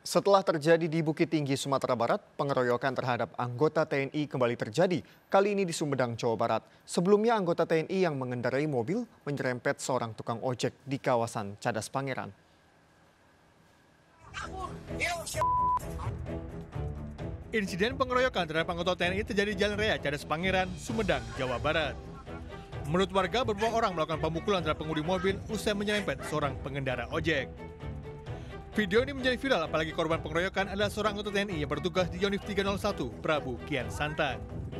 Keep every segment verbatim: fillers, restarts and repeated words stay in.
Setelah terjadi di Bukit Tinggi, Sumatera Barat, pengeroyokan terhadap anggota T N I kembali terjadi, kali ini di Sumedang, Jawa Barat. Sebelumnya anggota T N I yang mengendarai mobil menyerempet seorang tukang ojek di kawasan Cadas Pangeran. Insiden pengeroyokan terhadap anggota T N I terjadi di Jalan Raya Cadas Pangeran, Sumedang, Jawa Barat. Menurut warga, beberapa orang melakukan pemukulan terhadap pengemudi mobil usai menyerempet seorang pengendara ojek. Video ini menjadi viral apalagi korban pengeroyokan adalah seorang anggota T N I yang bertugas di Yonif tiga nol satu, Prabu Kian Santang.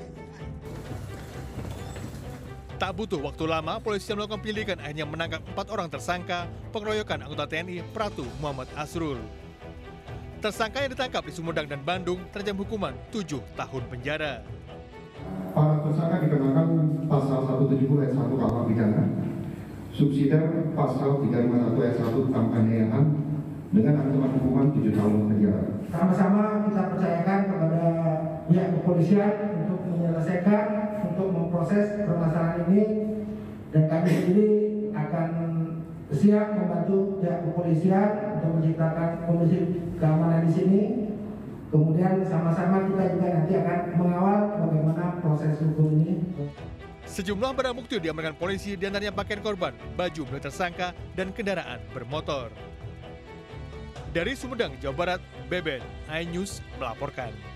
Tak butuh waktu lama, polisi yang melakukan penyelidikan akhirnya menangkap empat orang tersangka pengeroyokan anggota T N I Pratu Muhammad Asrul. Tersangka yang ditangkap di Sumedang dan Bandung terancam hukuman tujuh tahun penjara. Para tersangka dikenakan pasal seratus tujuh puluh ayat satu K U H pidana, subsidiar pasal tiga ratus lima puluh satu ayat satu tentang penganiayaan dengan ancaman hukuman tujuh tahun penjara. Sama-sama kita percayakan kepada pihak kepolisian untuk menyelesaikan, untuk memproses permasalahan ini, dan kami sendiri akan siap membantu pihak kepolisian untuk menciptakan kondisi keamanan di sini. Kemudian sama-sama kita juga nanti akan mengawal bagaimana proses hukum ini. Sejumlah barang bukti diamankan polisi, diantaranya pakaian korban, baju milik tersangka, dan kendaraan bermotor. Dari Sumedang, Jawa Barat, Beben, iNews melaporkan.